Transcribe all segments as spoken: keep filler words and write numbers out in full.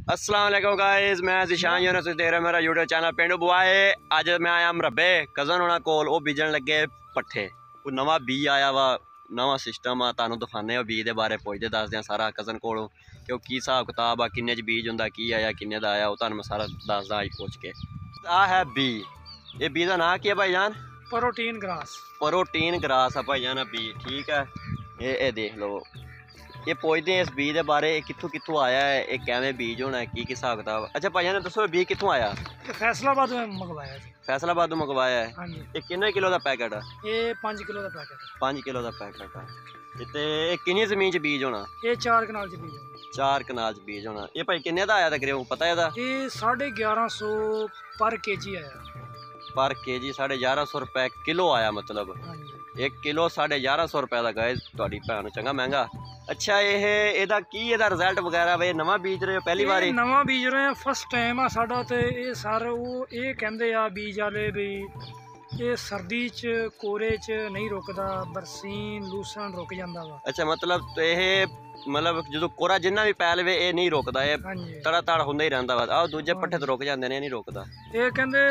अस्सलाम वालेकुम गाइस, मैं जिशान यूनुस देख रहे मेरा यूट्यूब चैनल पिंड बुआए। अज मैं आया मरबे कज़न होना कोल, वो बीजन लगे पट्ठे। कोई नवा बी आया वा, नवा सिस्टम आ, तुहानू दिखाने बी दे बारे पुछदे दसदे सारा कज़न कोलों कि की हिसाब किताब आ, किन्ने च बीज हुंदा, की आया किन्ने दा आया, वो तुहानू मैं सारा दसदा अज पुछ के। आ है बी, ये बी का नाम की है भाईजान? Protein grass. प्रोटीन ग्रास है भाईजान बी, ठीक है। ये ये देख लो, ये पुछते हैं इस बीज के बारे, कितों कितों आया है, एक कैवें बीज होना है, की हिसाब किताब। अच्छा भाईजान दसो बीज कितों आया? फैसलाबाद में मंगवाया जी। फैसलाबाद मंगवाया है। हाँ जी। ये किन्ने किलो का पैकेट है? ये पाँच किलो का पैकेट है। पाँच किलो का पैकेट है। ते ये किन्नी जमीन च बीज होना? ये चार कनाल च बीज होना। चार कनाल च बीज होना। ये भाई किन्ने दा आया तकरीबन पता है? ये साढ़े ग्यारह सौ पर के जी आया। पर के जी साढ़े ग्यारह सौ रुपए किलो आया, मतलब हाँ जी। एक किलो साढ़े ग्यारह सौ रुपए का गाइस, तुहाडी भैन चंगा महंगा। अच्छा ये एदा की एदा रिजल्ट वगैरह वे नवा बीज रहे हो पहली बार? नवा बीज रहे हैं, फर्स्ट टाइम आ साडा। ते ये सर वो ये कहंदे आ बीज वाले भी ये सर्दी च कोरे च नहीं रुकदा, बरसीन लूसन रुक जांदा वा। अच्छा मतलब तो ये मतलब जो कोरा जिन्ना भी पै लवे ये नहीं रुकदा, ये हाँ जी तड़ा तड़ हुंदा ही रहंदा वा। आ दूजे पट्ठे तो रुक जांदे ने, नहीं रुकदा। ये कहंदे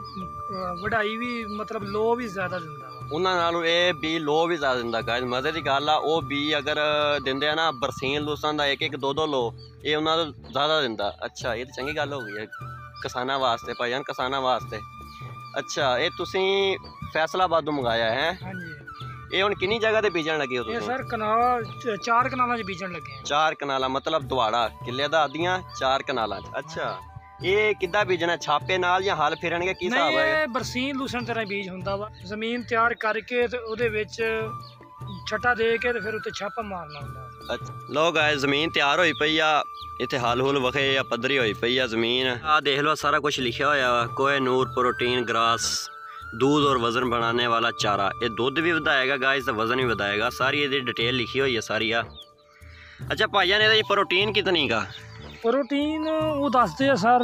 वढाई भी मतलब लो भी ज्यादा दिंदा वा। उन्हां नालों ये बी लो भी ज्यादा दिंदा गाइस। मजे की गल आ, वो बी अगर दिंदे आ ना बरसीन लूसन दा एक एक दो दो लो, ये उन्हां तो ज्यादा दिंदा। अच्छा ये तो चंगी गल हो गई है किसानां वास्ते भाईजान, किसानां वास्ते। अच्छा ये तुसी फैसलाबाद तो मंगाया है? हाँ जी। ये हुण किन्नी जगह ते बीजन लगे हो तुसी? ये सर कनाल चार कनालां च बीजन लगे हैं। चार कनाला मतलब दुआड़ा किले दा आदियां चार कनालां च। अच्छा ये किद्दां बीजना, छापे नाल या हल फिरनगे, की हिसाब है? नहीं बरसीन लूसन तरह बीज हुंदा वा। जमीन तैयार करके ते ओदे विच छटा दे के ते फिर उत्ते छापा मारना हुंदा। अच्छा लो गाइस जमीन तैयार होई पई आ, इत्थे हल हुल वखे या पद्धरी होई पई आ जमीन। आ देख लो सारा कुछ लिखा होया वा, कोहिनूर प्रोटीन ग्रास, दूध और वजन बढ़ाने वाला चारा। ये दूध भी बढ़ाएगा गाइस, तो वजन भी बढ़ाएगा। सारी ये डिटेल लिखी हुई है सारी आ। अच्छा भाईजान ये प्रोटीन कितनी का? प्रोटीन वो दसदे आ सर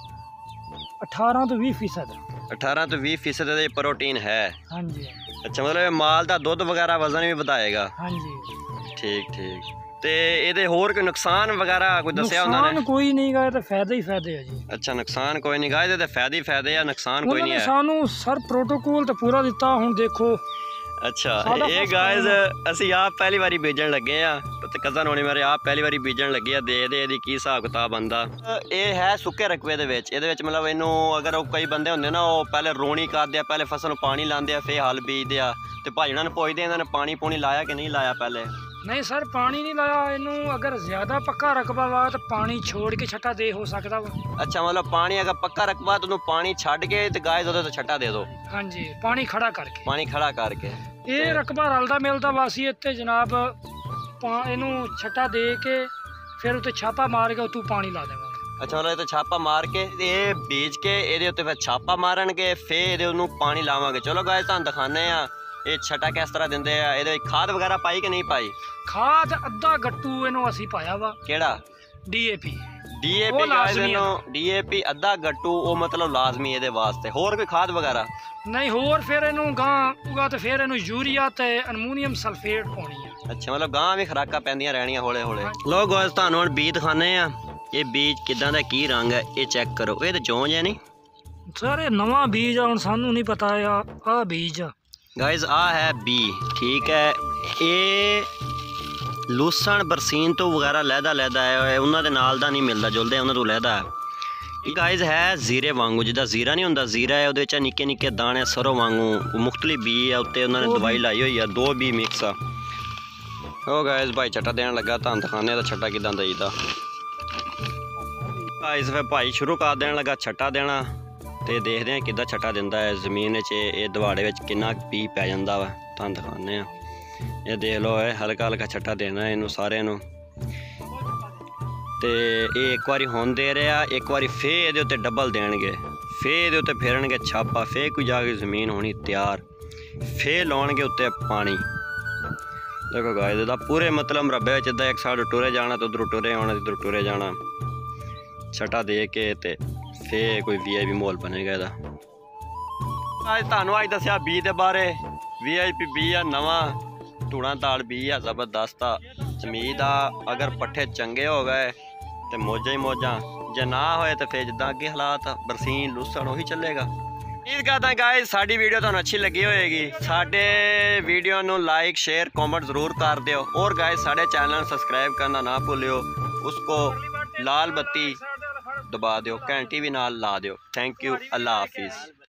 अठारह तो बीस फीसद। अठारह तो बीस फीसद प्रोटीन है। हाँ जी। अच्छा मतलब माल का दुध वगैरह वजन भी बढ़ाएगा? हाँ जी। ठीक ठीक। ते ਇਹਦੇ ਹੋਰ ਕੋਈ ਨੁਕਸਾਨ ਵਗੈਰਾ ਕੋਈ ਦੱਸਿਆ ਉਹਨਾਂ ਨੇ? ਨੁਕਸਾਨ ਕੋਈ ਨਹੀਂ ਗਾ, ਤੇ ਫਾਇਦੇ ਹੀ ਫਾਇਦੇ ਆ ਜੀ। ਅੱਛਾ ਨੁਕਸਾਨ ਕੋਈ ਨਹੀਂ ਗਾ, ਇਹਦੇ ਤੇ ਫਾਇਦੇ ਹੀ ਫਾਇਦੇ ਆ, ਨੁਕਸਾਨ ਕੋਈ ਨਹੀਂ ਹੈ। ਸਾਨੂੰ ਸਰ ਪ੍ਰੋਟੋਕੋਲ ਤੇ ਪੂਰਾ ਦਿੱਤਾ। ਹੁਣ ਦੇਖੋ अच्छा ये गाइस ਅਸੀਂ ਆਪ ਪਹਿਲੀ ਵਾਰੀ ਬੀਜਣ ਲੱਗੇ ਆ, ਤੇ ਕਜ਼ਨ ਹੋਣੀ ਮੇਰੇ ਆਪ ਪਹਿਲੀ ਵਾਰੀ ਬੀਜਣ ਲੱਗੇ ਆ। ਦੇ ਦੇ ਇਹਦੀ ਕੀ ਹਿਸਾਬ ਕਿਤਾਬ ਬੰਦਾ। ਇਹ ਹੈ ਸੁੱਕੇ ਰਕਬੇ ਦੇ ਵਿੱਚ, ਇਹਦੇ ਵਿੱਚ ਮਤਲਬ ਇਹਨੂੰ ਅਗਰ ਉਹ ਕਈ ਬੰਦੇ ਹੁੰਦੇ ਨਾ ਉਹ ਪਹਿਲੇ ਰੋਣੀ ਕਰਦੇ ਆ, ਪਹਿਲੇ ਫਸਲ ਨੂੰ ਪਾਣੀ ਲਾਉਂਦੇ ਆ, ਫਿਰ ਹਲ ਬੀਜਦੇ ਆ। ਤੇ ਭਾਈ ਉਹਨਾਂ ਨੂੰ ਪੁੱਛਦੇ ਇਹਨਾਂ ਨੇ ਪਾਣੀ ਪੂਣੀ ਲਾਇਆ ਕਿ ਨਹੀਂ ਲਾਇਆ ਪਹਿਲੇ? नहीं सर पानी नहीं लाया इनू। अगर ज्यादा पक्का रकबा वा तो पानी छोड़ के छट्टा दे हो सकता वा। अच्छा मतलब पानी अगर पक्का रकबा तो पानी छड़ के ते गाइस ओदे तो छट्टा दे दो? हाँ जी पानी खड़ा करके। पानी खड़ा करके ये रकबा रलदा मिलदा वासी इत्ते जनाब, इनू छट्टा दे के फिर उत्ते छापा मार के उतों पानी ला देवांगे। अच्छा मतलब ये तो छापा मार के ये बीज के ਇਹਦੇ ਉੱਤੇ फिर छापा मारनगे, फिर ਇਹਦੇ ਉਹਨੂੰ पानी लावांगे। चलो गाइस ਤੁਹਾਨੂੰ ਦਿਖਾਣੇ ਆ ਇਹ ਛਟਾ ਕਿਸ ਤਰ੍ਹਾਂ ਦਿੰਦੇ ਆ। ਇਹਦੇ ਵਿੱਚ ਖਾਦ ਵਗੈਰਾ ਪਾਈ ਕਿ ਨਹੀਂ ਪਾਈ? ਖਾਦ ਅੱਧਾ ਗੱਟੂ ਇਹਨੂੰ ਅਸੀਂ ਪਾਇਆ ਵਾ। ਕਿਹੜਾ? ਡੀਏਪੀ। ਡੀਏਪੀ ਗਾਇਸ ਇਹਨੂੰ ਡੀਏਪੀ ਅੱਧਾ ਗੱਟੂ, ਉਹ ਮਤਲਬ ਲਾਜ਼ਮੀ ਇਹਦੇ ਵਾਸਤੇ। ਹੋਰ ਕੋਈ ਖਾਦ ਵਗੈਰਾ ਨਹੀਂ? ਹੋਰ ਫਿਰ ਇਹਨੂੰ ਗਾਂ ਉਗਾ ਤੇ ਫਿਰ ਇਹਨੂੰ ਯੂਰੀਆ ਤੇ ਅਮੋਨੀਅਮ ਸਲਫੇਟ ਪਾਉਣੀ ਆ। ਅੱਛਾ ਮਤਲਬ ਗਾਂ ਵੀ ਖੁਰਾਕਾਂ ਪੈਂਦੀਆਂ ਰਹਿਣੀਆਂ ਹੌਲੇ ਹੌਲੇ। ਲੋ ਗਾਇਸ ਤੁਹਾਨੂੰ ਹੁਣ ਬੀਜ ਦਿਖਾਣੇ ਆ। ਇਹ ਬੀਜ ਕਿਦਾਂ ਦਾ, ਕੀ ਰੰਗ ਹੈ ਇਹ ਚੈੱਕ ਕਰੋ। ਇਹ ਤੇ ਜੌਂਜ ਹੈ ਨਹੀਂ ਸਰ, ਇਹ ਨਵਾਂ ਬੀਜ ਆ, ਹੁਣ ਸਾਨੂੰ ਨਹੀਂ ਪਤਾ ਆ ਆਹ ਬੀਜ ਆ। गाइस आ है बी, ठीक है। ये लूसन बरसीन तो वगैरह लहदा लहदा है, उन्होंने नाल दा नहीं मिलता जुलता, उन्होंने तो लहदा है। गाइस है जीरे वांगू, जिदा जीरा नहीं होंदा, जीरा है वो निक्के निक्के दाने सरों वांगू मुख्तलिफ बी है, उत्ते उन्होंने दवाई लाई हुई है, दो बी मिक्स आ। ओ गाइस भाई छट्टा देने लगा, तुहानू दिखाने दा छट्टा किदां देईदा। गाइस फिर भाई शुरू कर देने लगा छट्टा देना, ਤੇ ਦੇਖਦੇ ਆ ਕਿੱਦਾਂ ਛੱਟਾ ਦਿੰਦਾ ਹੈ ਜ਼ਮੀਨ 'ਚ। ਇਹ ਦਵਾੜੇ ਵਿੱਚ ਕਿੰਨਾ ਪੀ ਪੈ ਜਾਂਦਾ ਵਾ, ਤੁਹਾਨੂੰ ਦਿਖਾਉਂਦੇ ਆ। ਇਹ ਦੇਖ ਲਓ ਇਹ ਹਲਕਾ ਹਲਕਾ ਛੱਟਾ ਦੇਣਾ ਇਹਨੂੰ ਸਾਰਿਆਂ ਨੂੰ। ਤੇ ਇਹ ਇੱਕ ਵਾਰੀ ਹੁਣ ਦੇ ਰਿਹਾ, ਇੱਕ ਵਾਰੀ ਫੇਰ ਇਹਦੇ ਉੱਤੇ ਡਬਲ ਦੇਣਗੇ, ਫੇਰ ਇਹਦੇ ਉੱਤੇ ਫੇਰਨਗੇ ਛਾਪਾ, ਫੇਰ ਕੋਈ ਜਾ ਕੇ ਜ਼ਮੀਨ ਹੋਣੀ ਤਿਆਰ, ਫੇਰ ਲਾਉਣਗੇ ਉੱਤੇ ਪਾਣੀ। ਦੇਖੋ ਗਾਇਸ ਇਹਦਾ ਪੂਰੇ ਮਤਲਬ ਮਰਬੇ ਵਿੱਚ ਇੱਦਾਂ ਇੱਕ ਸਾਈਡ ਟੁਰੇ ਜਾਣਾ ਤੇ ਉੱਧਰੋਂ ਟੁਰੇ ਆਉਣਾ, ਇੱਧਰੋਂ ਟੁਰੇ ਜਾਣਾ। ਛੱਟਾ ਦੇ ਕੇ ਤੇ फिर कोई वी आई पी माहौल बनेगा ਇਹਦਾ। ਅੱਜ ਤੁਹਾਨੂੰ ਅੱਜ ਦੱਸਿਆ ਬੀ ਦੇ ਬਾਰੇ। वी आई पी बी ਆ ਨਵਾਂ, ਧੂਣਾ ਤਾਲ ਬੀ ਆ ਜ਼ਬਰਦਸਤ ਆ। ਉਮੀਦ ਆ ਅਗਰ ਪੱਠੇ ਚੰਗੇ ਹੋ ਗਏ ਤੇ ਮੌਜਾਂ ਹੀ ਮੌਜਾਂ, ਜੇ ਨਾ ਹੋਏ ਤਾਂ ਫਿਰ ਜਿੱਦਾਂ ਅੱਗੇ ਹਾਲਾਤ ਬਰਸੀਨ ਲੂਸਣ ਉਹੀ ਚੱਲੇਗਾ। ਉਮੀਦ ਕਰਦਾ ਗਾਇਸ ਸਾਡੀ ਵੀਡੀਓ ਤੁਹਾਨੂੰ ਅੱਛੀ ਲੱਗੀ ਹੋਏਗੀ। ਸਾਡੇ ਵੀਡੀਓ ਨੂੰ ਲਾइक शेयर कमेंट ज़रूर कर दियो और गाइस साढ़े चैनल सब्सक्राइब करना ना भूलियो, उसको लाल बत्ती दबा दियो, घंटी भी नाल ला दियो। थैंक यू, अल्लाह हाफिज़।